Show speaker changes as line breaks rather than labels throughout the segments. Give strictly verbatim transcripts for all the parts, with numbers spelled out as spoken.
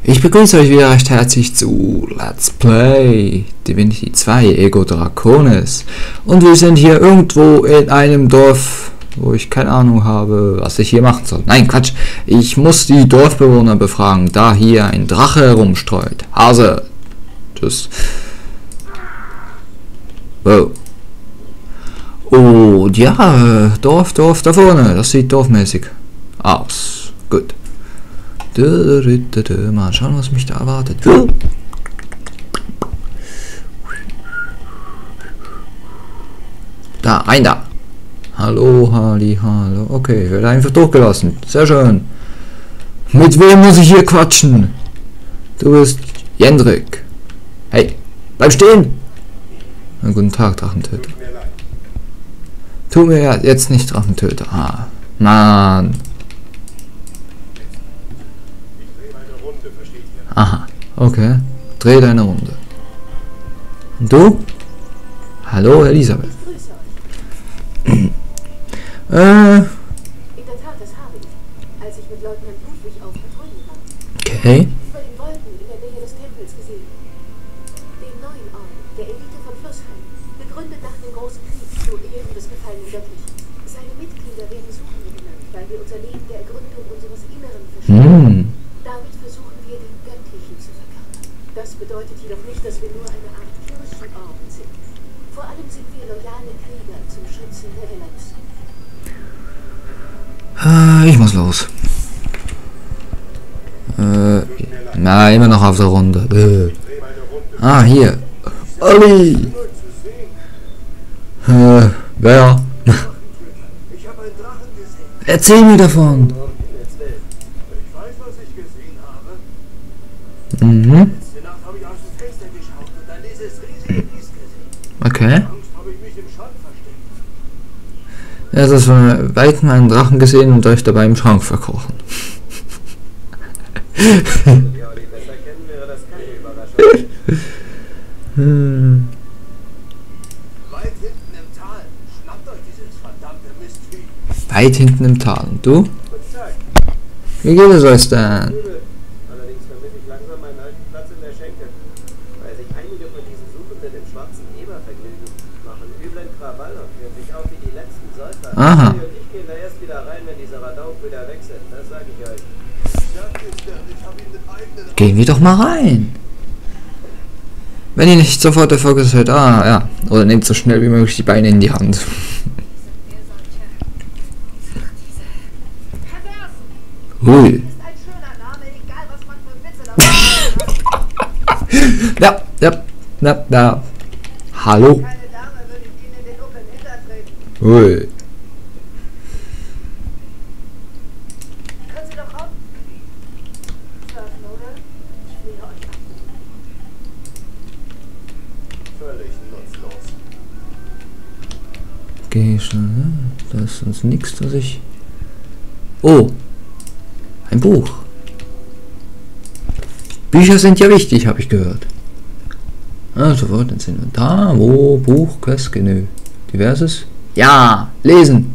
Ich begrüße euch wieder recht herzlich zu Let's Play Divinity zwei Ego Draconis. Und wir sind hier irgendwo in einem Dorf, wo ich keine Ahnung habe, was ich hier machen soll. Nein, Quatsch. Ich muss die Dorfbewohner befragen, da hier ein Drache herumstreut. Hase. Tschüss. Wow. Und ja, Dorf, Dorf da vorne. Das sieht dorfmäßig aus. Gut. Mal schauen, was mich da erwartet. Da, ein da. Hallo, Halli, hallo. Okay, ich werde einfach durchgelassen. Sehr schön. Mit wem muss ich hier quatschen? Du bist Jendrik. Hey, bleib stehen. Na, guten Tag, Drachentöter. Tut mir ja jetzt nicht Drachentöter. Ah, Mann. Aha, okay. Dreh deine Runde. Und du? Hallo, Elisabeth. äh.
In der Tat, das habe ich, als ich mit Leutnant Ludwig auf Patrouille war.
Okay.
Über den Wolken in der Nähe des Tempels gesehen. Den neuen Orden, der Elite von Flussheim, gegründet nach dem großen Krieg zu Ehren des gefallenen Göttlichen. Seine Mitglieder werden Suchende genannt, weil wir unser Leben der Ergründung unseres Inneren verstehen.
Mm.
Damit versuchen wir, den Göttlichen zu verkörpern. Das bedeutet jedoch nicht, dass wir nur eine Art Kirchenorden sind. Vor allem sind wir loyale Krieger zum Schützen der Galaxie.
Äh, ich muss los. Äh, na, immer noch auf der Runde. Äh. Ah, hier. Olli! Äh, wer? Erzähl mir davon! Mhm. Okay. Ja, das ist von Weitem einen Drachen gesehen und euch dabei im Schrank verkrochen. hm.
Weit hinten im Tal. Schnappt euch dieses verdammte Mistvieh.
Weit hinten im Tal. Und du? Wie geht es euch denn?
Allerdings vermisse ich langsam meinen alten Platz in der Schenke. Weil sich einige von diesen Suchenden im schwarzen Eber vergnügen, machen üblen Krawall und führen sich auf wie die letzten Säufer.
Aha.
Und ich gehe da erst wieder rein, wenn diese Radau-Brüder weg sind. Das sage ich euch.
Gehen wir doch mal rein. Wenn ihr nicht sofort der Fokus hört, ah ja, oder nehmt so schnell wie möglich die Beine in die Hand. Hui. Ja, ja, ja, ja. Hallo. Hui. Geh schon, ne? Da ist sonst nichts, dass ich... Oh! Ein Buch. Bücher sind ja wichtig, habe ich gehört. Ah, sofort ins Inventar. Wo? Buch, Quest, Genü. Diverses? Ja! Lesen!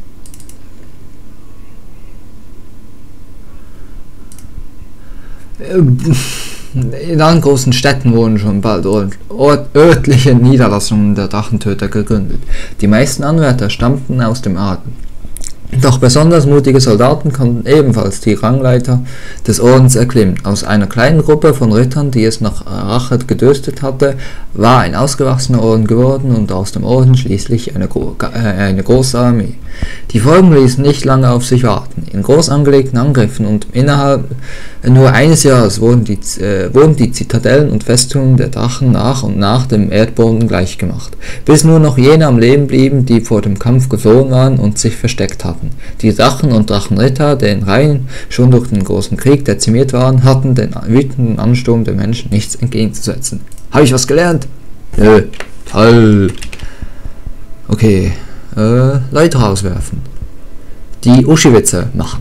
In anderen großen Städten wurden schon bald örtliche Niederlassungen der Drachentöter gegründet. Die meisten Anwärter stammten aus dem Adel. Doch besonders mutige Soldaten konnten ebenfalls die Rangleiter des Ordens erklimmen. Aus einer kleinen Gruppe von Rittern, die es nach Rache gedürstet hatte, war ein ausgewachsener Orden geworden und aus dem Orden schließlich eine, gro äh, eine große Armee. Die Folgen ließen nicht lange auf sich warten. In groß angelegten Angriffen und innerhalb nur eines Jahres wurden die, äh, wurden die Zitadellen und Festungen der Drachen nach und nach dem Erdboden gleichgemacht, bis nur noch jene am Leben blieben, die vor dem Kampf geflohen waren und sich versteckt hatten. Die Drachen und Drachenritter, deren Reihen schon durch den großen Krieg dezimiert waren, hatten den wütenden Ansturm der Menschen nichts entgegenzusetzen. Habe ich was gelernt? Nö. Toll. Okay. Äh, Leute rauswerfen. Die Uschi-Witze machen.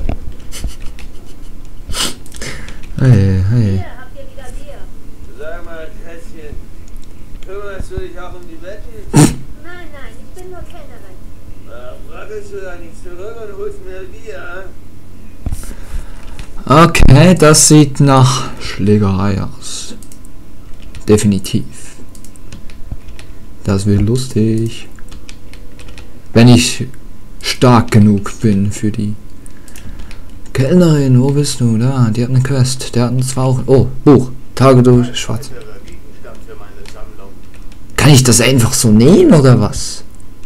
Hey, hey.
Sag mal, Kätzchen, kümmerst du dich auch um die Betten?
Nein, nein, ich bin nur Kellnerin.
Na, wackelst du da nicht zurück und holst mir Bier?
Okay, das sieht nach Schlägerei aus. Definitiv. Das wird lustig. Wenn ich stark genug bin für die Kellnerin. Wo bist du? Da, die hat eine Quest. Der hat zwar auch... Oh, Buch. Tage durch Schwarz. Kann ich das einfach so nehmen oder was?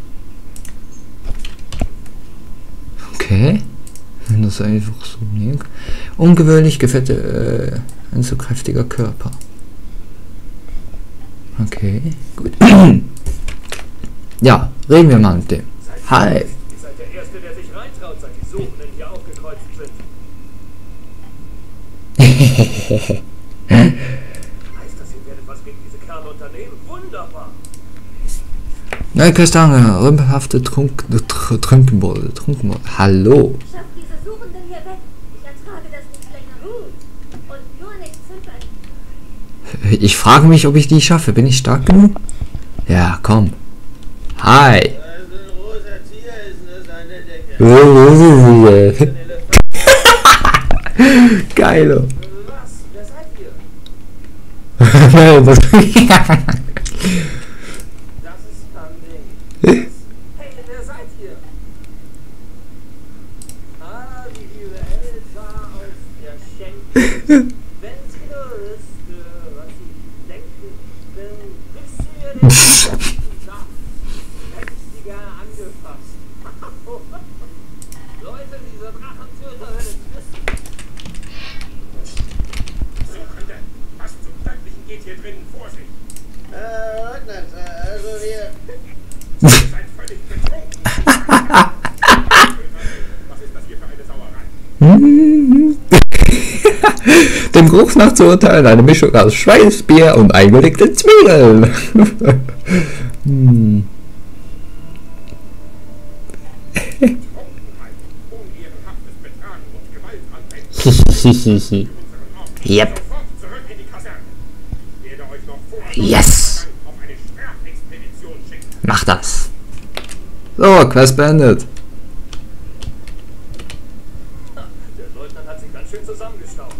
Okay. Wenn das einfach so nehmen. Ungewöhnlich gefette, äh, ein so kräftiger Körper. Okay, gut. Ja, reden wir mal mit dem. Hi.
Ihr seid der Erste, der sich reintraut, seit die Suchenden hier aufgekreuzt sind. Heißt das, ihr werdet was gegen diese Kerle unternehmen? Wunderbar!
Neue Kastange, rümpelhafte Trunk, tr Trunkenbolle, Trunkenbolle. Hallo.
Schaff diese Suchenden hier weg. Ich ertrage das nicht länger. Und nur nicht zittern.
Ich frage mich, ob ich die schaffe. Bin ich stark genug? Ja, komm. Hi.
Also ein roter Tier ist nur seine Decke.
Geilo.
Was? Wer seid ihr?
Was?
Das ist Funding.
Hey, wer seid ihr?
Ah, die liebe Elsa aus der Schenke. Wenn sie nur wüsste, was ich denke, dann wüsste ihr den ganzen Saft. Hätte ich sie gerne angefasst. Leute, diese Drachentöter werden es wissen.
Suchende! Was zum Göttlichen geht hier drinnen vor sich?
Äh, Leutnant, also wir...
Ihr seid völlig betrunken! Was ist das hier für eine Sauerei?
Dem Geruch nach zu urteilen, eine Mischung aus Schweißbier und eingelegte Zwiebeln. hm.
Trunkenheit, unehrenhaftes Betragen und Gewaltanwendung.
Yep.
Sofort zurück in die Kaserne. Ich werde euch noch vor
Yes.
auf eine Strafexpedition schicken.
Mach das. So, Quest beendet.
Der Leutnant hat sich ganz schön zusammengestaucht.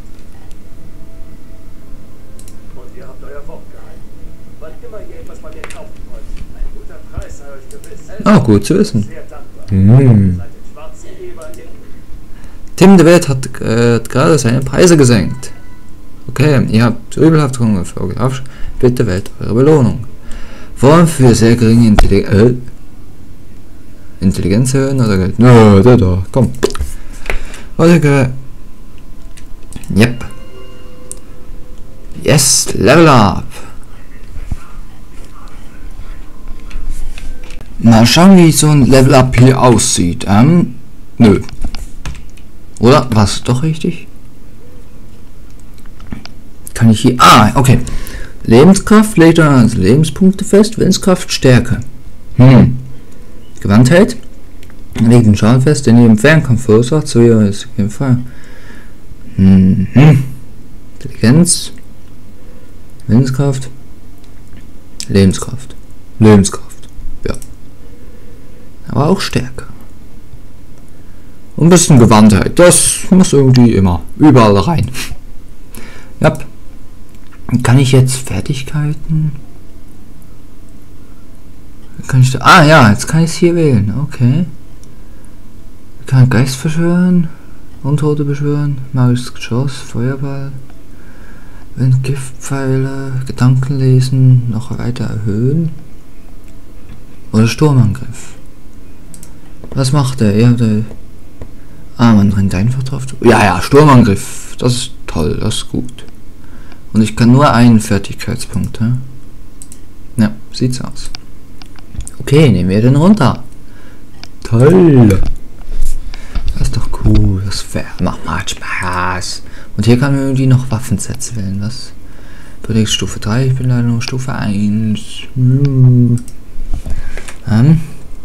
Und ihr habt euer Wort gehalten. Wann immer ihr etwas bei mir kaufen wollt, ein guter Preis sei euch gewiss.
Ah, gut zu wissen.
Sehr dankbar.
Mm.
Ihr seid den schwarzen Eber in...
Tim de Welt hat äh, gerade seine Preise gesenkt. Okay, ihr habt übelhaft Hunger für Aufsch. Bitte wählt eure Belohnung. Wollen für sehr geringe Intelli äh, Intelligenz erhöhen oder Geld? Nö, da, da, komm. Oder Yep. Yes, Level Up. Mal schauen, wie so ein Level Up hier aussieht. Ähm, nö. Oder? Was? Doch richtig? Kann ich hier... Ah, okay. Lebenskraft legt also Lebenspunkte fest. Willenskraft, Stärke. Hm. Gewandtheit legt den Schaden fest, den ihr im Fernkampf verursacht. So ja, ist auf jeden Fall. Hm. Intelligenz. Willenskraft. Lebenskraft. Lebenskraft. Ja. Aber auch Stärke. Und ein bisschen Gewandtheit. Das muss irgendwie immer überall rein. Ja. Kann ich jetzt Fertigkeiten? Kann ich da? Ah ja, jetzt kann ich es hier wählen. Okay. Ich kann Geist beschwören, Untote beschwören, magisches Geschoss, Feuerball, Giftpfeile, Gedanken lesen, noch weiter erhöhen. Oder Sturmangriff. Was macht der? Ja, der ah, man rennt einfach drauf. Ja, ja, Sturmangriff. Das ist toll, das ist gut. Und ich kann nur einen Fertigkeitspunkt. Ja, ja, sieht's aus. Okay, nehmen wir den runter. Toll. Das ist doch cool. Das macht, macht Spaß. Und hier kann man irgendwie noch Waffensets wählen. Was? Benötigt Stufe drei, ich bin leider nur Stufe eins. Hm. Ähm.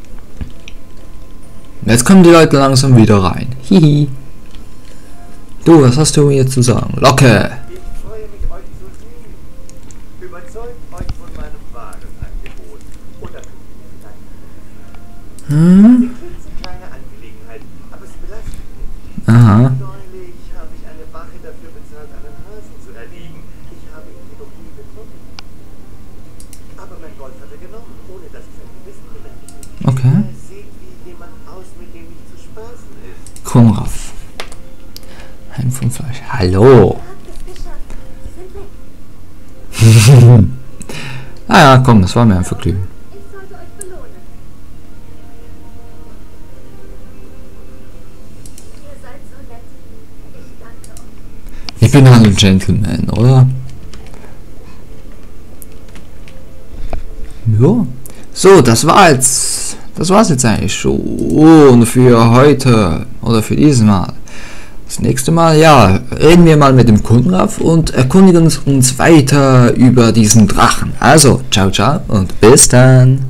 Jetzt kommen die Leute langsam wieder rein. Hihi. Du, was hast du mir zu sagen? Locke.
Ich freue mich, euch zu sehen. Überzeugt euch von meinem Warenangebot. Oder vielleicht
Hm?
eine klitzekleine Angelegenheit, aber es belastet mich.
Aha.
Neulich habe ich eine
einen Hasen zu erliegen. Ich habe ihn jedoch nie getroffen. Aber mein Gold hat er genommen, ohne dass ich sein Gewissen bedenken.
Okay.
Er sieht wie jemand aus, mit dem nicht zu spaßen ist.
Konrad. Heim vom Fleisch. Hallo.
Habt es geschafft. Sie sind weg.
Ah ja, komm, das war mir ein Vergnügen.
Ich sollte euch belohnen. Ihr seid so nett. Ich danke euch.
Ich bin halt ein Gentleman, oder? Ja. So, das war jetzt. Das war's jetzt eigentlich schon für heute oder für dieses Mal. Das nächste Mal, ja, reden wir mal mit dem Konrad und erkundigen uns weiter über diesen Drachen. Also, ciao, ciao und bis dann.